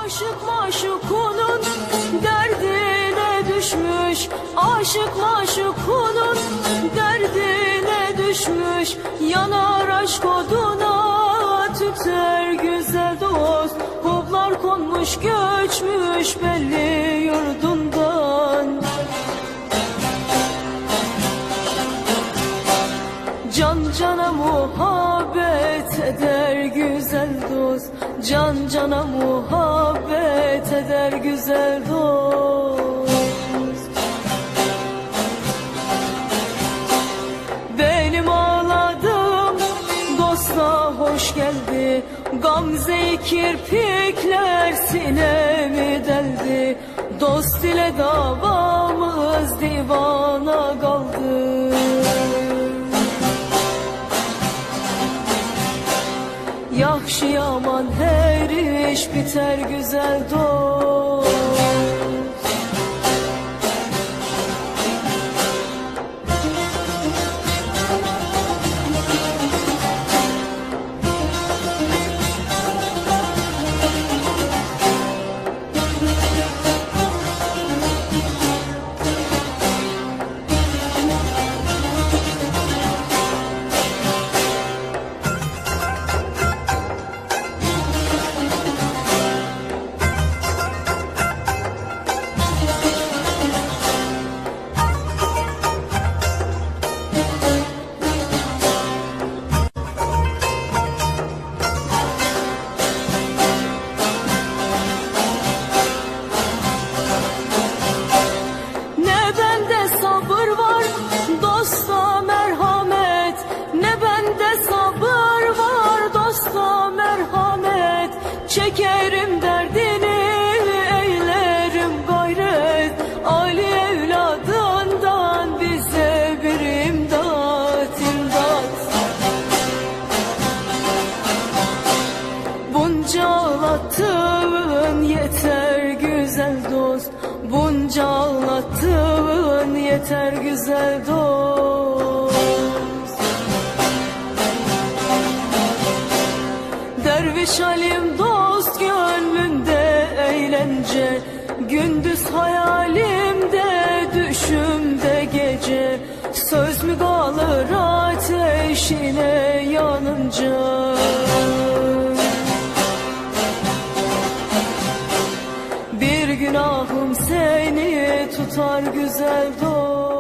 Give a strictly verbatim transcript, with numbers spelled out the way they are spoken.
Aşık maşukunun derdine düşmüş, aşık maşukunun derdine düşmüş, yanar aşk oduna tüter güzel dost. Hoplar konmuş göçmüş belli yurdundan. Can cana muhabbet eder güzel dost, can cana muhabbet eder güzel dost. Benim ağladığım dosta hoş geldi, gamze kirpikler sinemi deldi. Dost ile davamız divana kaldı. Yahşi yaman her iş biter güzel dost. Çekerim derdini, eylerim gayret, Ali evladından bize bir imdat, imdat. Bunca ağlattığın yeter güzel dost, bunca ağlattığın yeter güzel dost. Derviş halim dost gönlünde eğlence, gündüz hayalimde düşümde gece. Söz mü kalır ateşine yanınca? Bir günahım seni tutar güzel dost.